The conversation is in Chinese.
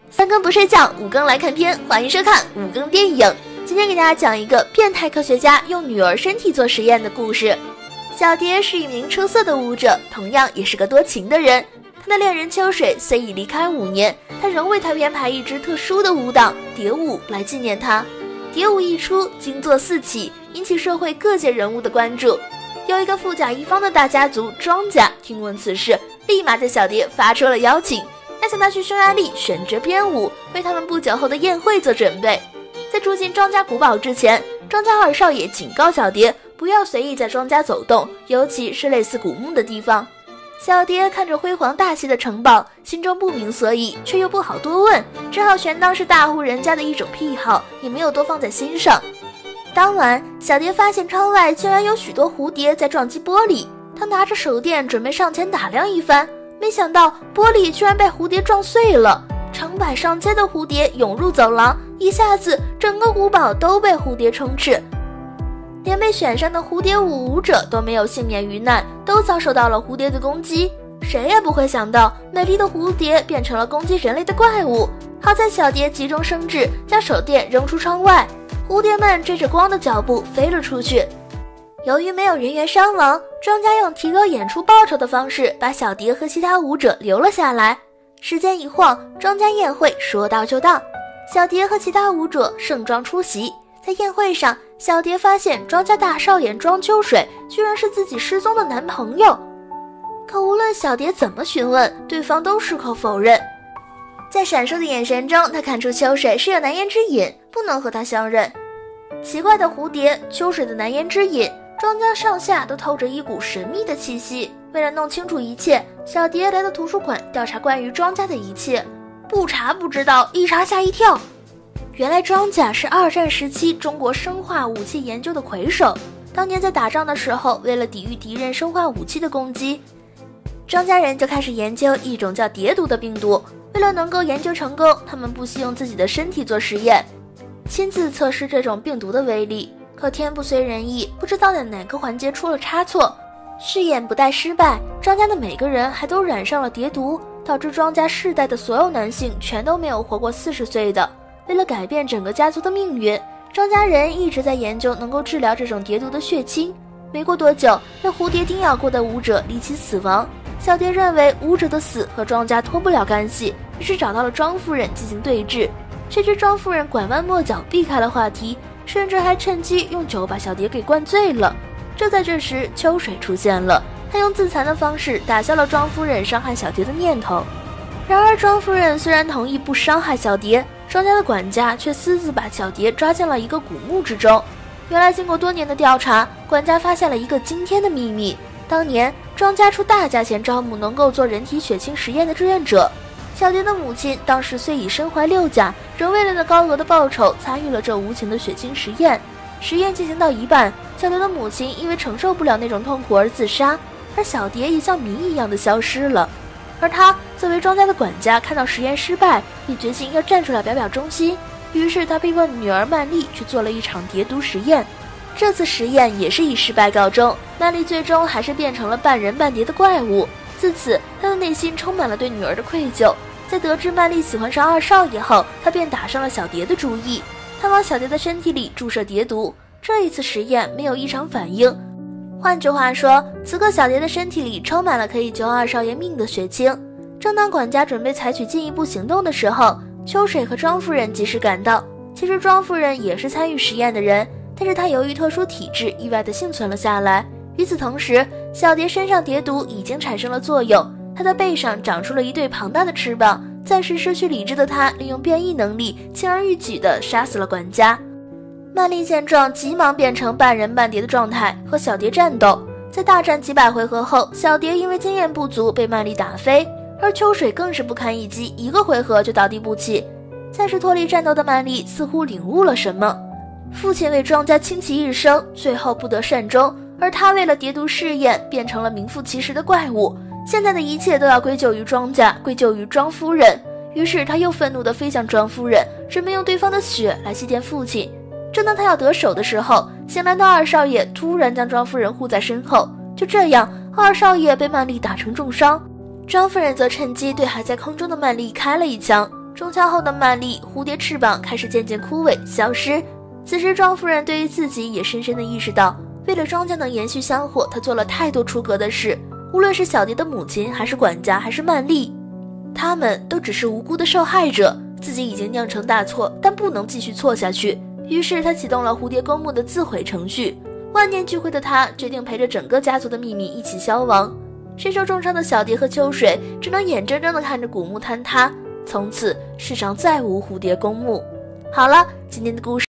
三更不睡觉，五更来看片，欢迎收看五更电影。今天给大家讲一个变态科学家用女儿身体做实验的故事。小蝶是一名出色的舞者，同样也是个多情的人。他的恋人秋水虽已离开5年，他仍为他编排一支特殊的舞蹈蝶舞来纪念他。蝶舞一出，惊作四起，引起社会各界人物的关注。有一个富甲一方的大家族庄家听闻此事，立马对小蝶发出了邀请，邀请他去匈牙利选择编舞，为他们不久后的宴会做准备。在住进庄家古堡之前，庄家二少爷警告小蝶不要随意在庄家走动，尤其是类似古墓的地方。小蝶看着辉煌大气的城堡，心中不明所以，却又不好多问，只好全当是大户人家的一种癖好，也没有多放在心上。当晚，小蝶发现窗外竟然有许多蝴蝶在撞击玻璃，她拿着手电准备上前打量一番，没想到玻璃居然被蝴蝶撞碎了，成百上千的蝴蝶涌入走廊，一下子整个古堡都被蝴蝶充斥。连被选上的蝴蝶舞舞者都没有幸免于难，都遭受到了蝴蝶的攻击。谁也不会想到，美丽的蝴蝶变成了攻击人类的怪物。好在小蝶急中生智，将手电扔出窗外，蝴蝶们追着光的脚步飞了出去。由于没有人员伤亡，庄家用提高演出报酬的方式把小蝶和其他舞者留了下来。时间一晃，庄家宴会说到就到，小蝶和其他舞者盛装出席。在宴会上，小蝶发现庄家大少爷庄秋水居然是自己失踪的男朋友，可无论小蝶怎么询问，对方都矢口否认。在闪烁的眼神中，他看出秋水是有难言之隐，不能和他相认。奇怪的蝴蝶，秋水的难言之隐，庄家上下都透着一股神秘的气息。为了弄清楚一切，小蝶来到图书馆调查关于庄家的一切，不查不知道，一查吓一跳。原来庄家是2战时期中国生化武器研究的魁首，当年在打仗的时候，为了抵御敌人生化武器的攻击，庄家人就开始研究一种叫蝶毒的病毒。为了能够研究成功，他们不惜用自己的身体做实验，亲自测试这种病毒的威力。可天不遂人意，不知道在哪个环节出了差错，试验不但失败，庄家的每个人还都染上了蝶毒，导致庄家世代的所有男性全都没有活过40岁的。为了改变整个家族的命运，庄家人一直在研究能够治疗这种蝶毒的血清。没过多久，被蝴蝶叮咬过的舞者离奇死亡。小蝶认为舞者的死和庄家脱不了干系，于是找到了庄夫人进行对峙。谁知庄夫人拐弯抹角避开了话题，甚至还趁机用酒把小蝶给灌醉了。就在这时，秋水出现了，他用自残的方式打消了庄夫人伤害小蝶的念头。然而庄夫人虽然同意不伤害小蝶，庄家的管家却私自把小蝶抓进了一个古墓之中。原来经过多年的调查，管家发现了一个惊天的秘密。当年庄家出大价钱招募能够做人体血清实验的志愿者，小蝶的母亲当时虽已身怀6甲，仍为了那高额的报酬参与了这无情的血清实验。实验进行到一半，小蝶的母亲因为承受不了那种痛苦而自杀，而小蝶也像谜一样的消失了。而他作为庄家的管家，看到实验失败，也决心要站出来表表忠心。于是他逼迫女儿曼丽去做了一场蝶毒实验。这次实验也是以失败告终，曼丽最终还是变成了半人半蝶的怪物。自此，他的内心充满了对女儿的愧疚。在得知曼丽喜欢上2少爷后，他便打上了小蝶的主意。他往小蝶的身体里注射蝶毒，这一次实验没有异常反应。换句话说，此刻小蝶的身体里充满了可以救2少爷命的血清。正当管家准备采取进一步行动的时候，秋水和庄夫人及时赶到。其实庄夫人也是参与实验的人，但是她由于特殊体质意外地幸存了下来。与此同时，小蝶身上蝶毒已经产生了作用，她的背上长出了一对庞大的翅膀。暂时失去理智的她利用变异能力，轻而易举地杀死了管家。曼丽见状，急忙变成半人半蝶的状态和小蝶战斗。在大战几百回合后，小蝶因为经验不足被曼丽打飞，而秋水更是不堪一击，一个回合就倒地不起。暂时脱离战斗的曼丽似乎领悟了什么，父亲为庄家倾其一生，最后不得善终，而他为了蝶毒试验变成了名副其实的怪物。现在的一切都要归咎于庄家，归咎于庄夫人。于是他又愤怒地飞向庄夫人，准备用对方的血来祭奠父亲。正当他要得手的时候，醒来的2少爷突然将庄夫人护在身后。就这样，2少爷被曼丽打成重伤，庄夫人则趁机对还在空中的曼丽开了一枪。 中枪后的曼丽蝴蝶翅膀开始渐渐枯萎消失。此时庄夫人对于自己也深深地意识到，为了庄家能延续香火，她做了太多出格的事，无论是小蝶的母亲还是管家还是曼丽，他们都只是无辜的受害者，自己已经酿成大错，但不能继续错下去。于是他启动了蝴蝶公墓的自毁程序。万念俱灰的他决定陪着整个家族的秘密一起消亡。身受重伤的小蝶和秋水只能眼睁睁地看着古墓坍塌，从此世上再无蝴蝶公墓。好了，今天的故事